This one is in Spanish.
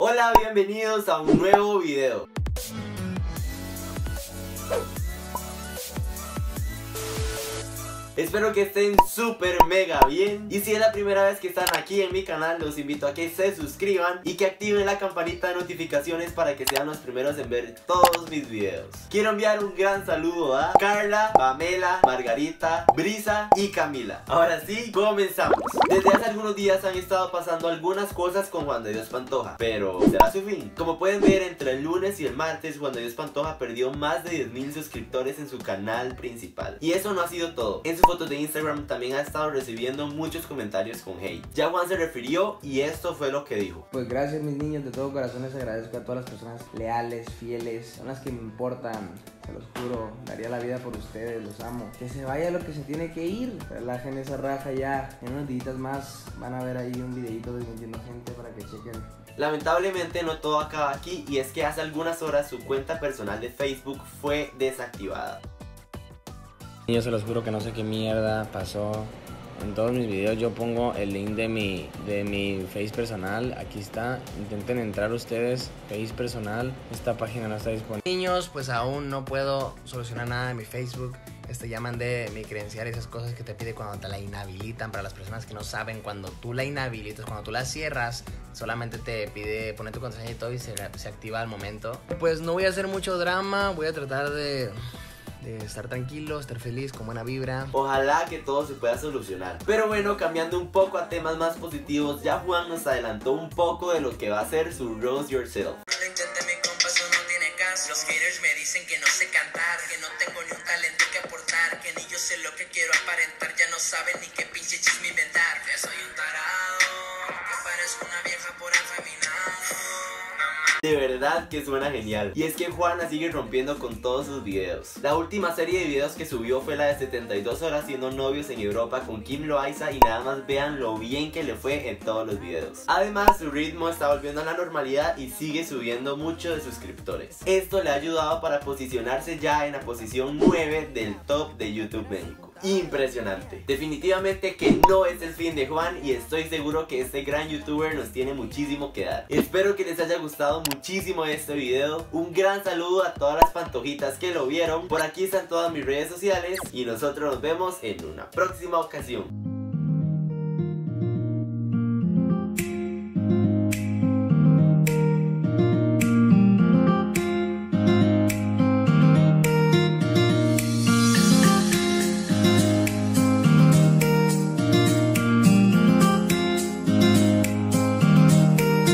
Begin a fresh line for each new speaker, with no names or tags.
Hola, bienvenidos a un nuevo video. Espero que estén súper mega bien. Y si es la primera vez que están aquí en mi canal, los invito a que se suscriban y que activen la campanita de notificaciones para que sean los primeros en ver todos mis videos. Quiero enviar un gran saludo a Carla, Pamela, Margarita, Brisa y Camila. Ahora sí, comenzamos. Desde hace algunos días han estado pasando algunas cosas con Juan de Dios Pantoja, pero ¿será su fin? Como pueden ver, entre el lunes y el martes, Juan de Dios Pantoja perdió más de 10,000 suscriptores en su canal principal. Y eso no ha sido todo. En sus fotos de Instagram también ha estado recibiendo muchos comentarios con hate. Ya Juan se refirió y esto fue lo que dijo.
Pues gracias mis niños, de todo corazón les agradezco a todas las personas leales, fieles, son las que me importan. Se los juro, daría la vida por ustedes, los amo. Que se vaya lo que se tiene que ir. Relajen esa raja ya. En unos días más van a ver ahí un videito desmintiendo gente para que chequen.
Lamentablemente no todo acaba aquí, y es que hace algunas horas su cuenta personal de Facebook fue desactivada.
Yo se los juro que no sé qué mierda pasó. En todos mis videos yo pongo el link de mi Face personal. Aquí está, intenten entrar ustedes. Face personal, esta página no está disponible.
Niños, pues aún no puedo solucionar nada en mi Facebook. Ya mandé mi credencial y esas cosas que te pide cuando te la inhabilitan. Para las personas que no saben, cuando tú la inhabilitas, cuando tú la cierras, solamente te pide poner tu contraseña y todo y se activa al momento. Pues no voy a hacer mucho drama, voy a tratar de estar tranquilo, estar feliz, con buena vibra.
Ojalá que todo se pueda solucionar. Pero bueno, cambiando un poco a temas más positivos, ya Juan nos adelantó un poco de lo que va a ser su Roast Yourself.
Lo intenté, mi compa, eso no tiene caso. Los haters me dicen que no sé cantar, que no tengo ni un talento que aportar, que ni yo sé lo que quiero aparentar. Ya no saben ni qué pinche chisme inventar. Que soy un tarado, que parezco una vieja por afeminado.
De verdad que suena genial. Y es que Juana sigue rompiendo con todos sus videos. La última serie de videos que subió fue la de 72 horas siendo novios en Europa con Kim Loaiza, y nada más vean lo bien que le fue en todos los videos. Además, su ritmo está volviendo a la normalidad y sigue subiendo mucho de suscriptores. Esto le ha ayudado para posicionarse ya en la posición 9 del top de YouTube México. Impresionante. Definitivamente que no es el fin de Juan, y estoy seguro que este gran youtuber nos tiene muchísimo que dar. Espero que les haya gustado muchísimo este video. Un gran saludo a todas las pantojitas que lo vieron. Por aquí están todas mis redes sociales y nosotros nos vemos en una próxima ocasión.